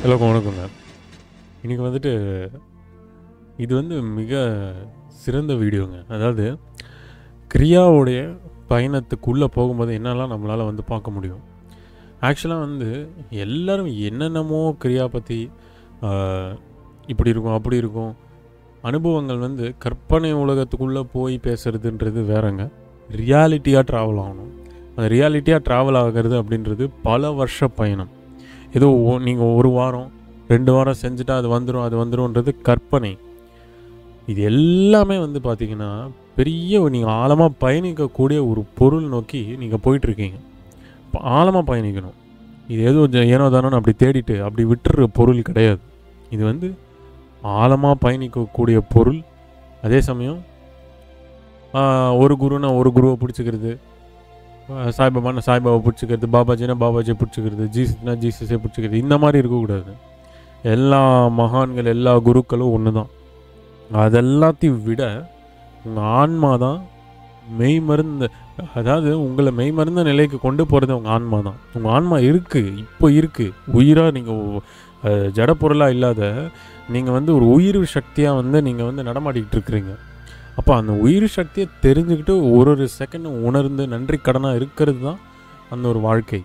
எல்லோருக்கும் வணக்கங்க. இன்றைக்கி வந்துட்டு இது வந்து மிக சிறந்த வீடியோங்க. அதாவது கிரியாவுடைய பயணத்துக்குள்ளே போகும்போது என்னெல்லாம் நம்மளால் வந்து பார்க்க முடியும். ஆக்சுவலாக வந்து எல்லோரும் என்னென்னமோ கிரியா பற்றி இப்படி இருக்கும் அப்படி இருக்கும் அனுபவங்கள் வந்து கற்பனை உலகத்துக்குள்ளே போய் பேசுகிறதுன்றது வேறங்க. ரியாலிட்டியாக ட்ராவல் ஆகணும். அந்த ரியாலிட்டியாக ட்ராவல் ஆகிறது அப்படின்றது பல வருஷ பயணம். ஏதோ நீங்கள் ஒரு வாரம் 2 வாரம் செஞ்சுட்டா அது வந்துடும்ன்றது கற்பனை. இது எல்லாமே வந்து பார்த்திங்கன்னா பெரிய நீங்கள் ஆழமாக பயணிக்கக்கூடிய ஒரு பொருள் நோக்கி நீங்கள் போயிட்டுருக்கீங்க. இப்போ ஆழமாக பயணிக்கணும். இது ஏனோ தானோன்னு அப்படி தேடிட்டு அப்படி விட்டுற பொருள் கிடையாது. இது வந்து ஆழமாக பயணிக்கக்கூடிய பொருள். அதே சமயம் ஒரு குருனா ஒரு குருவை பிடிச்சிக்கிறது, சாய்பாபானா சாய்பாபா பிடிச்சிக்கிறது, பாபாஜினா பாபாஜியை பிடிச்சிக்கிறது, ஜீசஸ்னா ஜீசஸே பிடிச்சிக்கிறது, இந்த மாதிரி இருக்கக்கூடாது. எல்லா மகான்கள் எல்லா குருக்களும் ஒன்று தான். அதெல்லாத்தையும் விட உங்கள் ஆன்மா தான் மெய்மருந்த, அதாவது உங்களை மெய்மருந்த நிலைக்கு கொண்டு போகிறது உங்கள் ஆன்மா தான். உங்கள் ஆன்மா இருக்குது, இப்போ இருக்குது உயிராக. நீங்கள் ஜட பொருளாக இல்லாத நீங்கள் வந்து ஒரு உயிர் சக்தியாக வந்து நீங்கள் வந்து நடமாடிக்கிட்டு இருக்கிறீங்க. அப்போ அந்த உயிர் சக்தியை தெரிஞ்சுக்கிட்டு ஒரு செகண்ட் உணர்ந்து நன்றி கடனாக இருக்கிறது தான் அந்த ஒரு வாழ்க்கை.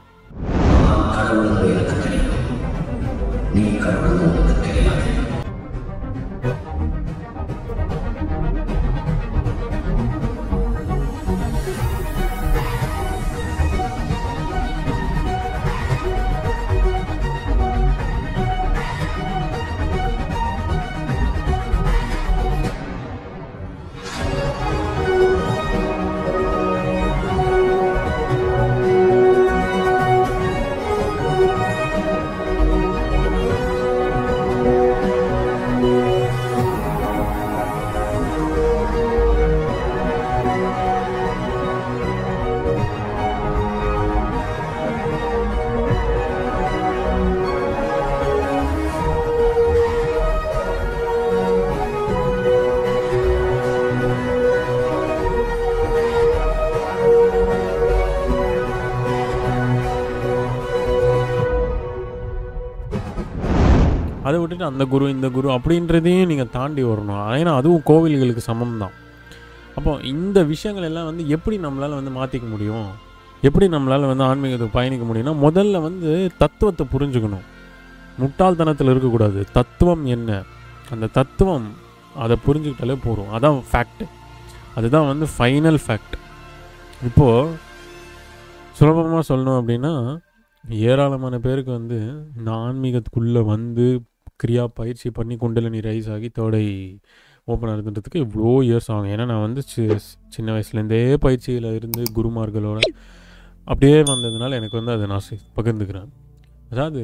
அதை விட்டுட்டு அந்த குரு இந்த குரு அப்படின்றதையும் நீங்கள் தாண்டி வரணும். ஏன்னா அதுவும் கோவில்களுக்கு சமம் தான். அப்போ இந்த விஷயங்கள் எல்லாம் வந்து எப்படி நம்மளால் வந்து மாற்றிக்க முடியும், எப்படி நம்மளால் வந்து ஆன்மீகத்துக்கு பயணிக்க முடியும்னா, முதல்ல வந்து தத்துவத்தை புரிஞ்சுக்கணும். முட்டாள்தனத்தில் இருக்கக்கூடாது. தத்துவம் என்ன, அந்த தத்துவம் அதை புரிஞ்சுக்கிட்டாலே போதும். அதான் ஃபேக்ட். அதுதான் வந்து ஃபைனல் ஃபேக்ட். இப்போது சுலபமாக சொல்லணும் அப்படின்னா, ஏராளமான பேருக்கு வந்து இந்த ஆன்மீகத்துக்குள்ளே வந்து கிரியா பயிற்சி பண்ணி குண்டலினி ரைஸ் ஆகி தேர்டை ஓப்பன் ஆகுதுன்றதுக்கு இவ்வளோ இயர்ஸ் ஆகும். ஏன்னா நான் வந்து சின்ன வயசுலேருந்தே பயிற்சியில் இருந்து குருமார்களோட அப்படியே வந்ததுனால எனக்கு வந்து அதை நான் பகிர்ந்துக்கிறேன். அதாவது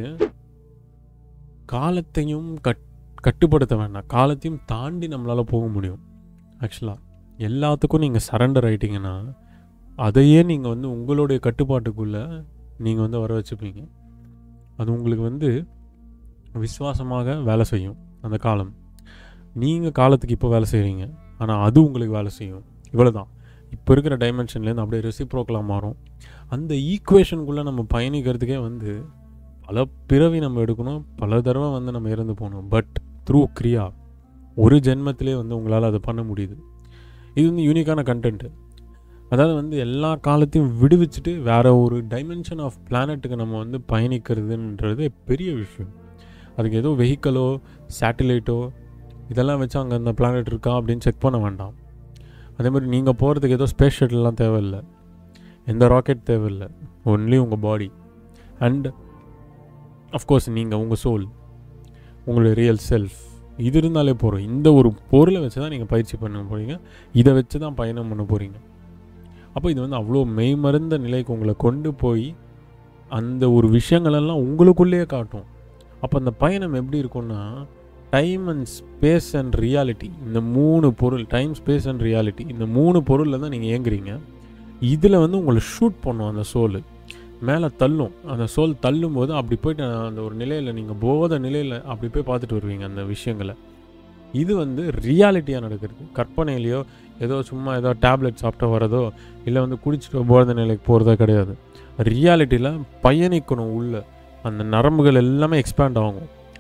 காலத்தையும் கட்டுப்படுத்த வேண்டாம், காலத்தையும் தாண்டி நம்மளால் போக முடியும். ஆக்சுவலாக எல்லாத்துக்கும் நீங்கள் சரண்டர் ஆகிட்டிங்கன்னா அதையே நீங்கள் வந்து உங்களுடைய கட்டுப்பாட்டுக்குள்ளே நீங்கள் வந்து வர வச்சுப்பீங்க. அது உங்களுக்கு வந்து விசுவாசமாக வேலை செய்யும். அந்த காலம் நீங்கள் காலத்துக்கு இப்போ வேலை செய்கிறீங்க, ஆனால் அது உங்களுக்கு வேலை செய்யும். இவ்வளோ தான். இப்போ இருக்கிற டைமென்ஷன்லேருந்து அப்படியே ரெசிப்ரோக்கலாக மாறும். அந்த ஈக்குவேஷனுக்குள்ளே நம்ம பயணிக்கிறதுக்கே வந்து பல பிறவி நம்ம எடுக்கணும், பல தடவை வந்து நம்ம இறந்து போகணும். பட் த்ரூ கிரியா ஒரு ஜென்மத்திலே வந்து உங்களால் அதை பண்ண முடியுது. இது வந்து யூனிக்கான கண்டென்ட்டு. அதாவது வந்து எல்லா காலத்தையும் விடுவிச்சுட்டு வேறு ஒரு டைமென்ஷன் ஆஃப் பிளானட்டுக்கு நம்ம வந்து பயணிக்கிறதுன்றது பெரிய விஷயம். அதுக்கு ஏதோ வெஹிக்கலோ சேட்டிலைட்டோ இதெல்லாம் வச்சு அங்கே அந்த பிளானட் இருக்கா அப்படின்னு செக் பண்ண வேண்டாம். அதே மாதிரி நீங்கள் போகிறதுக்கு ஏதோ ஸ்பேஸ் ஷட்டில்லாம் தேவையில்லை, எந்த ராக்கெட் தேவையில்லை. ஒன்லி உங்கள் பாடி அண்ட் அஃப்கோர்ஸ் நீங்கள் உங்கள் சோல், உங்களுடைய ரியல் செல்ஃப், இது இருந்தாலே போகிறோம். இந்த ஒரு பொருளை வச்சு தான் நீங்கள் பயிற்சி பண்ண போகிறீங்க, இதை வச்சு தான் பயணம் பண்ண போகிறீங்க. அப்போ இது வந்து அவ்வளோ மெய்மருந்த நிலைக்கு உங்களை கொண்டு போய் அந்த ஒரு விஷயங்களெல்லாம் உங்களுக்குள்ளேயே காட்டும். அப்போ அந்த பயணம் எப்படி இருக்கும்னா, time and space and reality, இந்த 3 பொருள், டைம் ஸ்பேஸ் அண்ட் ரியாலிட்டி, இந்த 3 பொருளில் தான் நீங்கள் இயங்குறீங்க. இதில் வந்து உங்களை ஷூட் பண்ணும். அந்த சோல் மேலே தள்ளும். அந்த சோல் தள்ளும்போது அப்படி போய்ட்டு அந்த ஒரு நிலையில் நீங்கள் போத நிலையில் அப்படி போய் பார்த்துட்டு வருவீங்க அந்த விஷயங்களை. இது வந்து ரியாலிட்டியாக நடக்கிறது. கற்பனையிலையோ ஏதோ சும்மா ஏதோ டேப்லெட் சாப்பிட்டா வரதோ இல்லை வந்து குடிச்சிட்டு போத நிலைக்கு போகிறதோ கிடையாது. ரியாலிட்டியில் பயணிக்கணும். உள்ள அந்த நரம்புகள் எல்லாமே எக்ஸ்பேண்ட் ஆகும்.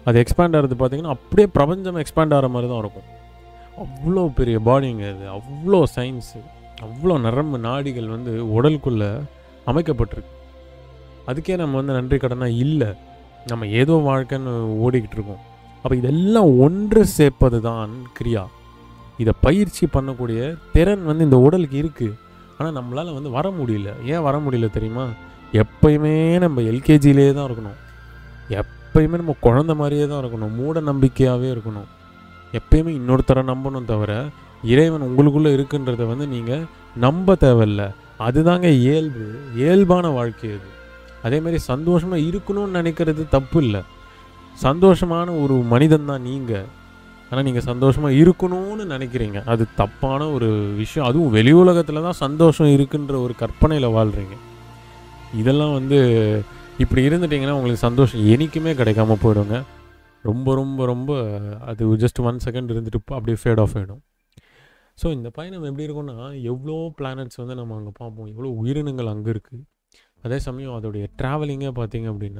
அது எக்ஸ்பேண்ட் ஆகிறது பார்த்தீங்கன்னா அப்படியே பிரபஞ்சம் எக்ஸ்பேண்ட் ஆகிற மாதிரி தான் இருக்கும். அவ்வளோ பெரிய பாடிங்க அது, அவ்வளோ சயின்ஸு, அவ்வளோ நரம்பு நாடிகள் வந்து உடலுக்குள்ளே அமைக்கப்பட்டிருக்கு. அதுக்கே நம்ம வந்து நன்றி கடனாக இல்லை, நம்ம ஏதோ வாழ்க்கைன்னு ஓடிக்கிட்டு இருக்கோம். அப்போ இதெல்லாம் ஒன்று சேர்ப்பது தான் கிரியா. இதை பயிற்சி பண்ணக்கூடிய திறன் வந்து இந்த உடலுக்கு இருக்குது. ஆனால் நம்மளால் வந்து வர முடியல. ஏன் வர முடியல தெரியுமா? எப்பயுமே நம்ம எல்கேஜியிலே தான் இருக்கணும், எப்பயுமே நம்ம குழந்த மாதிரியே தான் இருக்கணும், மூட நம்பிக்கையாகவே இருக்கணும், எப்பயுமே இன்னொருத்தரை நம்பணும் தவிர இறைவன் உங்களுக்குள்ளே இருக்குன்றதை வந்து நீங்கள் நம்ப தேவையில்ல. அதுதாங்க இயல்பான வாழ்க்கை அது. அதேமாதிரி சந்தோஷமாக இருக்கணும்னு நினைக்கிறது தப்பு இல்லை. சந்தோஷமான ஒரு மனிதன் தான் நீங்கள். ஆனால் நீங்கள் சந்தோஷமாக இருக்கணும்னு நினைக்கிறீங்க, அது தப்பான ஒரு விஷயம். அதுவும் வெளி உலகத்தில் தான் சந்தோஷம் இருக்குன்ற ஒரு கற்பனையில் வாழ்கிறீங்க. இதெல்லாம் வந்து இப்படி இருந்துட்டிங்கன்னா உங்களுக்கு சந்தோஷம் என்றைக்குமே கிடைக்காம போயிடுங்க. ரொம்ப ரொம்ப ரொம்ப அது ஜஸ்ட் 1 செகண்ட் இருந்துட்டு அப்படியே ஃபேட் ஆஃப் ஆகிடும். ஸோ இந்த பயணம் எப்படி இருக்குன்னா, எவ்வளோ பிளானட்ஸ் வந்து நம்ம அங்கே பார்ப்போம், எவ்வளோ உயிரினங்கள் அங்கே இருக்குது. அதே சமயம் அதோடைய ட்ராவலிங்கே பார்த்திங்க அப்படின்னா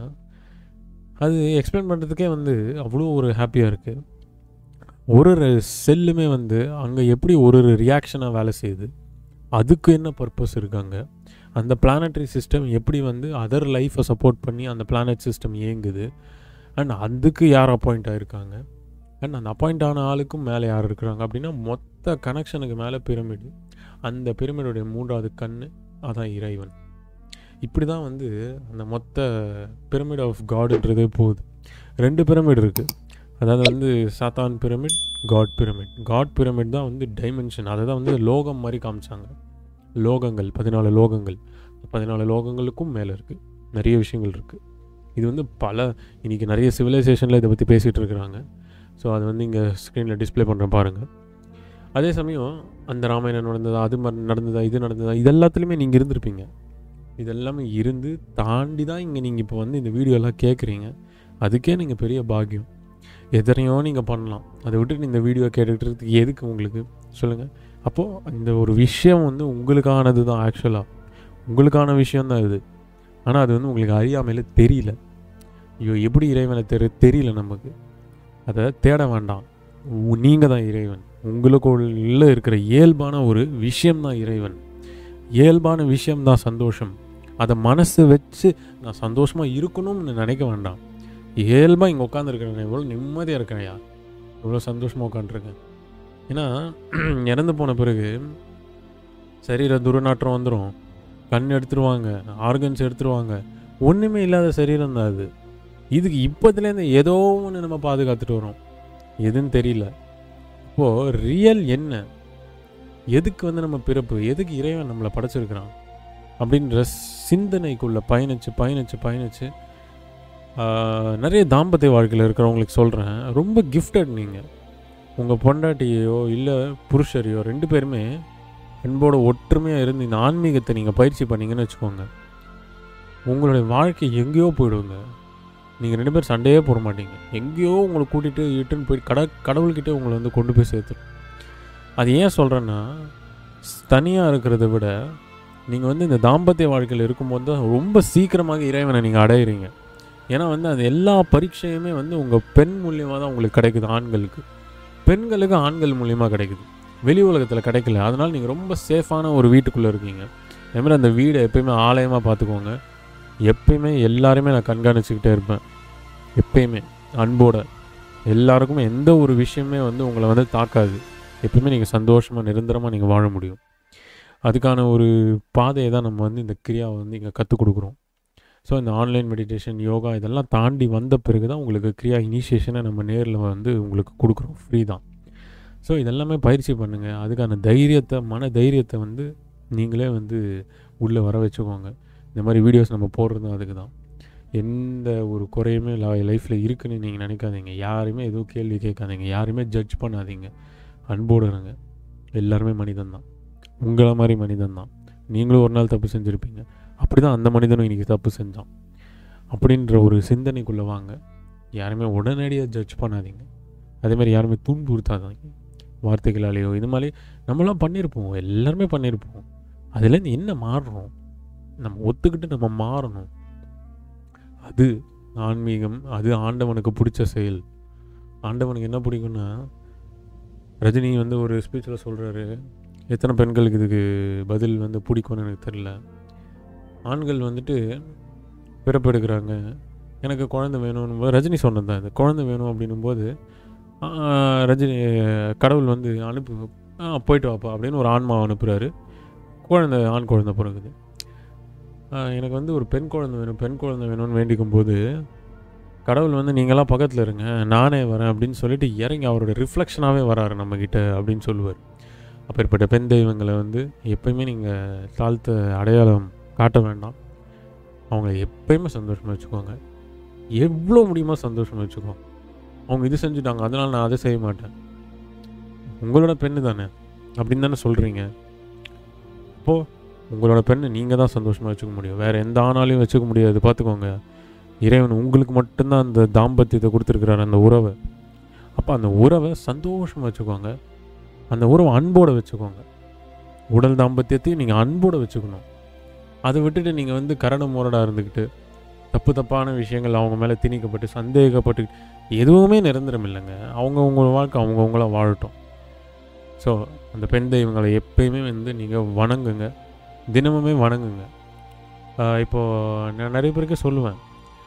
அது எக்ஸ்பிளைன் பண்ணுறதுக்கே வந்து அவ்வளோ ஒரு ஹாப்பியாக இருக்குது. ஒரு செல்லுமே வந்து அங்கே எப்படி ஒரு ரியாக்ஷனாக வேலை செய்யுது, அதுக்கு என்ன பர்பஸ் இருக்காங்க, அந்த பிளானட்ரி சிஸ்டம் எப்படி வந்து அதர் லைஃப்பை சப்போர்ட் பண்ணி அந்த பிளானட் சிஸ்டம் இயங்குது, அண்ட் அதுக்கு யார் அப்பாயிண்ட் ஆகிருக்காங்க, அண்ட் அந்த அப்பாயிண்ட் ஆன ஆளுக்கும் மேலே யார் இருக்கிறாங்க அப்படின்னா மொத்த கனெக்ஷனுக்கு மேலே பிரமிடு, அந்த பிரமிடுடைய 3வது கண் அதான் இறைவன். இப்படி தான் வந்து அந்த மொத்த பிரமிட் ஆஃப் காடுன்றதே போகுது. 2 பிரமிட் இருக்குது. அதாவது வந்து சாத்தான் pyramid, God pyramid. God pyramid தான் வந்து டைமென்ஷன், அதை தான் வந்து லோகம் மாதிரி காமிச்சாங்க. லோகங்கள் 14 லோகங்கள், 14 லோகங்களுக்கும் மேலே இருக்குது, நிறைய விஷயங்கள் இருக்குது. இது வந்து இன்றைக்கி நிறைய சிவிலைசேஷனில் இதை பற்றி பேசிகிட்டு இருக்கிறாங்க. ஸோ அது வந்து இங்கே ஸ்க்ரீனில் டிஸ்பிளே பண்ணுறேன் பாருங்கள். அதே சமயம் அந்த ராமாயணம் நடந்ததா, அது நடந்ததா, இது நடந்ததா, இது எல்லாத்துலேயுமே நீங்கள் இருந்திருப்பீங்க. இதெல்லாமே இருந்து தாண்டி தான் இங்கே நீங்கள் இப்போ வந்து இந்த வீடியோலாம் கேட்குறீங்க. அதுக்கே நீங்கள் பெரிய பாக்கியம். எத்தனையோ நீங்கள் பண்ணலாம், அதை விட்டுட்டு இந்த வீடியோ கேட்டுக்கிறதுக்கு எதுக்கு உங்களுக்கு சொல்லுங்கள்? அப்போது இந்த ஒரு விஷயம் வந்து உங்களுக்கானது தான், ஆக்சுவலாக உங்களுக்கான விஷயந்தான் இது. ஆனால் அது வந்து உங்களுக்கு அறியாமையில் தெரியல. ஐயோ எப்படி இறைவனை தெரியல நமக்கு. அதை தேட வேண்டாம், நீங்கள் தான் இறைவன். உங்களுக்குள்ளே இருக்கிற இயல்பான ஒரு விஷயம்தான் இறைவன். இயல்பான விஷயம்தான் சந்தோஷம். அதை மனசு வச்சு நான் சந்தோஷமாக இருக்கணும்னு நினைக்க வேண்டாம். இயல்பாக இங்கே உட்காந்துருக்கிறேன், எவ்வளோ நிம்மதியாக இருக்கிறேன்யா, எவ்வளோ சந்தோஷமாக உட்காந்துருக்கேன். ஏன்னா இறந்து போன பிறகு சரீர துர்நாற்றம் வந்துடும், கண் எடுத்துருவாங்க, ஆர்கன்ஸ் எடுத்துருவாங்க, ஒன்றுமே இல்லாத சரீரம் தான் அது. இதுக்கு இப்போத்துலேருந்து ஏதோ ஒன்று நம்ம பாதுகாத்துட்டு வரோம், எதுன்னு தெரியல. இப்போது ரியல் என்ன, எதுக்கு வந்து நம்ம பிறப்பு, எதுக்கு இறைவன் நம்மளை படைச்சிருக்கிறான் அப்படின்ற சிந்தனைக்குள்ளே பயணித்து நிறைய தாம்பத்திய வாழ்க்கையில் இருக்கிறவங்களுக்கு சொல்கிறேன், ரொம்ப கிஃப்டட் நீங்கள். உங்கள் பொண்டாட்டியோ இல்லை புருஷரையோ 2 பேருமே அன்போட ஒற்றுமையாக இருந்து இந்த ஆன்மீகத்தை நீங்கள் பயிற்சி பண்ணிங்கன்னு வச்சுக்கோங்க, உங்களுடைய வாழ்க்கை எங்கேயோ போயிடுங்க. நீங்கள் 2 பேர் சண்டையே போட மாட்டீங்க, எங்கேயோ உங்களை கூட்டிகிட்டு இட்டுன்னு போய் கடவுள்கிட்டே உங்களை வந்து கொண்டு போய் சேர்த்துரும். அது ஏன் சொல்கிறேன்னா, தனியாக இருக்கிறத விட நீங்கள் வந்து இந்த தாம்பத்திய வாழ்க்கையில் இருக்கும்போது தான் ரொம்ப சீக்கிரமாக இறைவனை நீங்கள் அடையிறீங்க. ஏன்னா வந்து அது எல்லா பரீட்சையுமே வந்து உங்கள் பெண் மூலியமாக தான் உங்களுக்கு கிடைக்குது. பெண்களுக்கு ஆண்கள் மூலியமாக கிடைக்குது, வெளி உலகத்தில் கிடைக்கல. அதனால் நீங்கள் ரொம்ப சேஃபான ஒரு வீட்டுக்குள்ளே இருக்கீங்க. அதேமாதிரி அந்த வீடை எப்பயுமே ஆலயமாக பார்த்துக்கோங்க. எப்பயுமே எல்லாருமே நான் கண்காணிச்சுக்கிட்டே இருப்பேன், எப்பயுமே அன்போட. எல்லாருக்குமே எந்த ஒரு விஷயமே வந்து உங்களை வந்து தாக்காது. எப்பவுமே நீங்கள் சந்தோஷமாக நிரந்தரமாக நீங்கள் வாழ முடியும். அதுக்கான ஒரு பாதையை தான் நம்ம வந்து இந்த கிரியாவை வந்து இங்கே கற்றுக் கொடுக்குறோம். ஸோ இந்த ஆன்லைன் மெடிடேஷன், யோகா இதெல்லாம் தாண்டி வந்த பிறகு தான் உங்களுக்கு கிரியா இனிஷியேஷனை நம்ம நேரில் வந்து உங்களுக்கு கொடுக்குறோம், ஃப்ரீ தான். ஸோ இதெல்லாமே பயிற்சி பண்ணுங்கள். அதுக்கான மன தைரியத்தை வந்து நீங்களே வந்து உள்ளே வர வச்சுக்கோங்க. இந்த மாதிரி வீடியோஸ் நம்ம போடுறதும் அதுக்கு தான். எந்த ஒரு குறையுமே லைஃப்பில் இருக்குதுன்னு நீங்கள் நினைக்காதீங்க. யாருமே எதுவும் கேள்வி கேட்காதீங்க, யாருமே ஜட்ஜ் பண்ணாதீங்க. அன்போடு இருங்க. எல்லாருமே மனிதன் தான், உங்களை மாதிரி மனிதன் தான். நீங்களும் ஒரு நாள் தப்பு செஞ்சுருப்பீங்க, அப்படி தான் அந்த மனிதனும் இன்றைக்கி தப்பு செஞ்சான் அப்படின்ற ஒரு சிந்தனைக்குள்ளே வாங்க. யாருமே உடனடியாக ஜட்ஜ் பண்ணாதீங்க. அதேமாதிரி யாருமே துன்புறுத்தாதீங்க வார்த்தைகளாலேயோ. இது மாதிரி நம்மளாம் பண்ணியிருப்போம், எல்லாருமே பண்ணியிருப்போம். அதுலேருந்து என்ன மாறுறோம், நம்ம ஒத்துக்கிட்டு நம்ம மாறணும். அது ஆன்மீகம் அது ஆண்டவனுக்கு பிடிச்ச செயல். ஆண்டவனுக்கு என்ன பிடிக்கும்னா, ரஜினி வந்து ஒரு ஸ்பீச்சில் சொல்கிறாரு, எத்தனை பெண்களுக்கு இதுக்கு பதில் வந்து பிடிக்கும்னு எனக்கு தெரில. ஆண்கள் வந்துட்டு பிறப்பெடுக்கிறாங்க, எனக்கு குழந்தை வேணும்னு ரஜினி சொன்னது தான் இது. குழந்தை வேணும் அப்படின்னும்போது ரஜினி கடவுள் வந்து போயிட்டு வாப்பா அப்படின்னு ஒரு ஆன்மாவை அனுப்புகிறாரு. ஆண் குழந்தை பிறகுது. எனக்கு வந்து ஒரு பெண் குழந்தை வேணும்னு வேண்டிக்கும் போது கடவுள் வந்து நீங்களாம் பக்கத்தில் இருங்க, நானே வரேன் அப்படின்னு சொல்லிட்டு இறங்கி அவரோட ரிஃப்ளெக்ஷனாகவே வராரு நம்மக்கிட்ட அப்படின்னு சொல்லுவார். அப்பேற்பட்ட பெண் தெய்வங்களை வந்து எப்பயுமே நீங்கள் தாழ்த்த அடையாளம் காட்ட வேண்டாம். அவங்கள எப்பயுமே சந்தோஷமாக வச்சுக்கோங்க, எவ்வளோ முடியுமோ சந்தோஷமாக வச்சுக்கோங்க. அவங்க இது செஞ்சுட்டாங்க அதனால் நான் அதை செய்ய மாட்டேன், உங்களோட பெண்ணு தானே அப்படின்னு தானே சொல்கிறீங்க. அப்போது உங்களோட பெண்ணை நீங்கள் தான் சந்தோஷமாக வச்சுக்க முடியும், வேறு எந்த ஆணாலையும் வச்சுக்க முடியாது. பார்த்துக்கோங்க, இறைவன் உங்களுக்கு மட்டும்தான் அந்த தாம்பத்தியத்தை கொடுத்துருக்குறாரு, அந்த உறவை. அப்போ அந்த உறவை சந்தோஷமாக வச்சுக்கோங்க, அந்த உறவை அன்போடு வச்சுக்கோங்க. உடல் தாம்பத்தியத்தையும் நீங்கள் அன்போடு வச்சுக்கணும். அதை விட்டுட்டு நீங்கள் வந்து கரடு முரடாக இருந்துக்கிட்டு தப்பான விஷயங்கள் அவங்க மேலே திணிக்கப்பட்டு சந்தேகப்பட்டு எதுவுமே நிரந்தரம் இல்லைங்க. அவங்கவுங்கள வாழ்க்கை அவங்கவுங்கள வாழட்டும். ஸோ அந்த பெண் தெய்வங்களை எப்பயுமே வந்து நீங்கள் வணங்குங்க, தினமுமே வணங்குங்க. இப்போது நான் நிறைய பேருக்கு சொல்லுவேன்,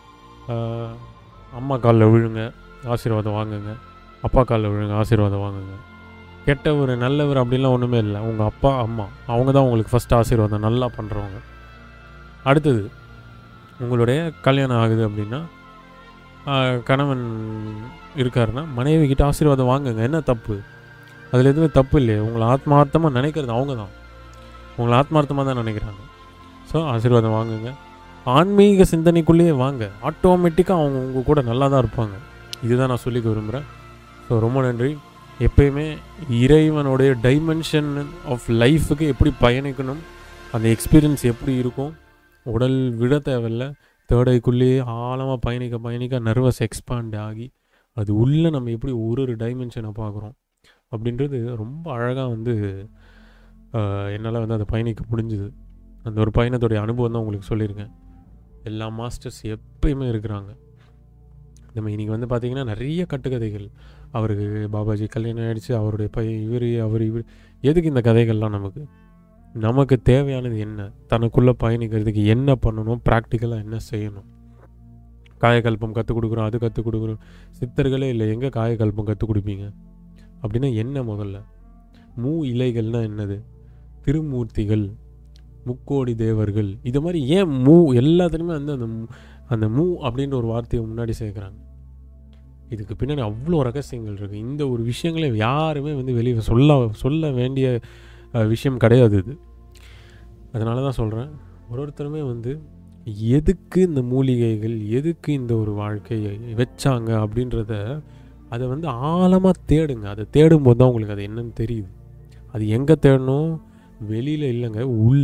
அம்மா காலில் விழுங்க, ஆசீர்வாதம் வாங்குங்க, அப்பா காலில் விழுங்க, ஆசீர்வாதம் வாங்குங்க. கெட்டவர் நல்லவர் அப்படின்லாம் ஒன்றுமே இல்லை. உங்கள் அப்பா அம்மா அவங்க தான் உங்களுக்கு ஃபஸ்ட் ஆசீர்வாதம் நல்லா பண்ணுறவங்க. அடுத்தது உங்களுடைய கல்யாணம் ஆகுது அப்படின்னா, கணவன் இருக்காருன்னா மனைவி கிட்ட ஆசீர்வாதம் வாங்குங்க. என்ன தப்பு? அதில் எதுவுமே தப்பு இல்லையே. உங்களை ஆத்மார்த்தமாக நினைக்கிறது அவங்க தான், உங்களை ஆத்மார்த்தமாக தான் நினைக்கிறாங்க. ஸோ ஆசீர்வாதம் வாங்குங்க, ஆன்மீக சிந்தனைக்குள்ளேயே வாங்க, ஆட்டோமேட்டிக்காக அவங்க உங்கள் கூட நல்லா தான் இருப்பாங்க. இதுதான் நான் சொல்லிக்க விரும்புகிறேன். ஸோ ரொம்ப நன்றி. எப்பயுமே இறைவனுடைய டைமென்ஷன் ஆஃப் லைஃபுக்கு எப்படி பயணிக்கணும், அந்த எக்ஸ்பீரியன்ஸ் எப்படி இருக்கும், உடல் விட தேவையில்லை, தேர்டைக்குள்ளேயே ஆழமாக பயணிக்க நர்வஸ் எக்ஸ்பாண்ட் ஆகி அது உள்ளே நம்ம எப்படி ஒரு டைமென்ஷனை பார்க்குறோம் அப்படின்றது ரொம்ப அழகாக வந்து என்னால் வந்து அதை பயணிக்க முடிஞ்சுது. அந்த ஒரு பயணத்துடைய அனுபவம் தான் உங்களுக்கு சொல்லியிருக்கேன். எல்லா மாஸ்டர்ஸ் எப்பயுமே இருக்கிறாங்க. நம்ம இன்றைக்கி வந்து பார்த்திங்கன்னா நிறைய கட்டுக்கதைகள், அவருக்கு பாபாஜி கல்யாணம் ஆகிடுச்சு, அவருடைய இவர் எதுக்கு இந்த கதைகள்லாம்? நமக்கு தேவையானது என்ன, தனக்குள்ளே பயணிக்கிறதுக்கு என்ன பண்ணணும், ப்ராக்டிக்கலாக என்ன செய்யணும். காயக்கல்பம் கற்றுக் கொடுக்குறோம், அது கற்றுக் கொடுக்குறோம். சித்தர்களே இல்லை, எங்கே காயக்கல்பம் கற்றுக் கொடுப்பீங்க? அப்படின்னா என்ன? முதல்ல மூ இலைகள்னால் என்னது? திருமூர்த்திகள், முக்கோடி தேவர்கள், இது மாதிரி ஏன் மூ எல்லாத்துலேயுமே வந்து அந்த மூ அப்படின்ற ஒரு வார்த்தையை முன்னாடி சேர்க்குறாங்க? இதுக்கு பின்னாடி அவ்வளோ ரகசியங்கள் இருக்குது. இந்த ஒரு விஷயங்களே யாருமே வந்து வெளியே சொல்ல வேண்டிய விஷயம் கிடையாது இது. அதனால தான் சொல்கிறேன், ஒருத்தருமே வந்து எதுக்கு இந்த மூலிகைகள், எதுக்கு இந்த ஒரு வாழ்க்கையை வச்சாங்க அப்படின்றத அதை வந்து ஆழமாக தேடுங்க. அதை தேடும்போது தான் உங்களுக்கு அது என்னன்னு தெரியுது. அது எங்கே தேடணும்? வெளியில் இல்லைங்க, உள்ள.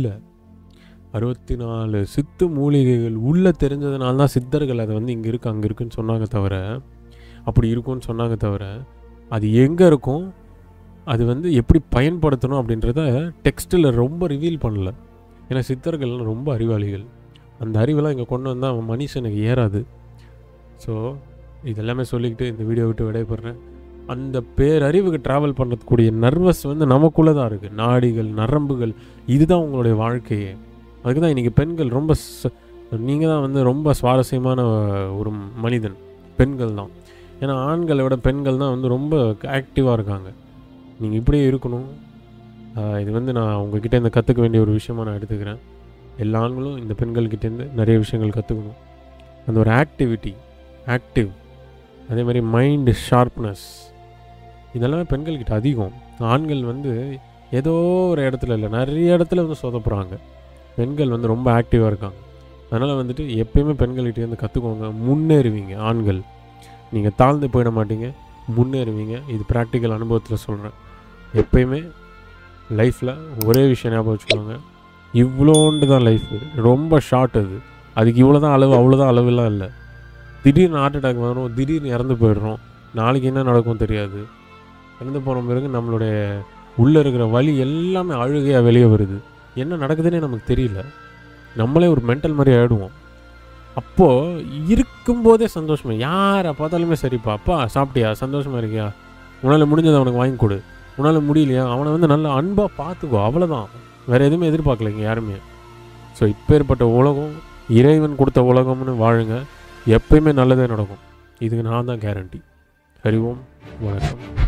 64 சித்து மூலிகைகள் உள்ளே தெரிஞ்சதுனால தான் சித்தர்கள் அதை வந்து இங்கே இருக்குது அங்கே இருக்குன்னு சொன்னாங்க தவிர, அப்படி இருக்கும்னு சொன்னாங்க தவிர, அது எங்கே இருக்கும், அது வந்து எப்படி பயன்படுத்தணும் அப்படின்றத டெக்ஸ்ட்டில் ரொம்ப ரிவீல் பண்ணல. ஏன்னா சித்தர்கள்லாம் ரொம்ப அறிவாளிகள். அந்த அறிவெல்லாம் இங்கே கொண்டு வந்தால் மனுஷனுக்கு ஏறாது. ஸோ இதெல்லாமே சொல்லிக்கிட்டு இந்த வீடியோ விட்டு விடைபெறேன். அந்த பேரறிவுக்கு ட்ராவல் பண்ணுறதுக்கூடிய நர்வஸ் வந்து நமக்குள்ளே தான் இருக்குது. நாடிகள், நரம்புகள், இதுதான் உங்களுடைய வாழ்க்கையே. அதுக்கு தான் இன்றைக்கி பெண்கள் ரொம்ப நீங்கள் தான் வந்து ரொம்ப சுவாரஸ்யமான ஒரு மனிதன், பெண்கள் தான். ஏன்னா ஆண்களை விட பெண்கள் தான் வந்து ரொம்ப ஆக்டிவாக இருக்காங்க. நீங்கள் இப்படியே இருக்கணும். இது வந்து நான் உங்கள்கிட்ட இந்த கற்றுக்க வேண்டிய ஒரு விஷயமாக நான் எடுத்துக்கிறேன். எல்லா ஆண்களும் இந்த பெண்கள்கிட்டேருந்து நிறைய விஷயங்கள் கற்றுக்கணும். அந்த ஒரு ஆக்டிவ், அதே மாதிரி மைண்டு ஷார்ப்னஸ், இதெல்லாமே பெண்கள்கிட்ட அதிகம். ஆண்கள் வந்து ஏதோ ஒரு இடத்துல இல்லை, நிறைய இடத்துல வந்து சொதப்புறாங்க. பெண்கள் வந்து ரொம்ப ஆக்டிவாக இருக்காங்க. அதனால் வந்துட்டு எப்பயுமே பெண்கள்கிட்டேருந்து கற்றுக்கோங்க, முன்னேறுவீங்க. ஆண்கள் நீங்கள் தாழ்ந்து போயிட மாட்டீங்க, முன்னேறுவீங்க. இது ப்ராக்டிக்கல் அனுபவத்தில் சொல்கிறேன். எப்பயுமே லைஃப்பில் ஒரே விஷயம் ஞாபகம் வச்சுக்கோங்க, இவ்வளோண்டு தான் லைஃபு, ரொம்ப ஷார்ட். அதுக்கு இவ்வளோ தான் அளவு, அவ்வளோதான் அளவுலாம் இல்லை. திடீர்னு ஹார்ட் அட்டாக் வரும், திடீர்னு இறந்து போயிடுறோம், நாளைக்கு என்ன நடக்கும் தெரியாது. இறந்து போன பிறகு நம்மளுடைய உள்ளே இருக்கிற வலி எல்லாமே அழுகையாக வெளியே வருது. என்ன நடக்குதுன்னே நமக்கு தெரியல. நம்மளே ஒரு மென்டல் மாதிரி ஆகிடுவோம். அப்போது இருக்கும்போதே சந்தோஷமா, யாரை பார்த்தாலுமே சரிப்பா, அப்பா சாப்பிட்டியா, சந்தோஷமாக இருக்கியா, உன்னால் முடிஞ்சதை அவனுக்கு வாங்கி கொடு, உன்னால் முடியலையா அவனை வந்து நல்லா அன்பாக பார்த்துக்கோ, அவ்வளோதான். வேறு எதுவுமே எதிர்பார்க்கலைங்க யாருமே. ஸோ இப்பேற்பட்ட உலகம் இறைவன் கொடுத்த உலகம்னு வாழுங்க, எப்பயுமே நல்லதே நடக்கும். இதுக்கு நான் தான் கேரண்டி. ஹரி ஓம், வணக்கம்.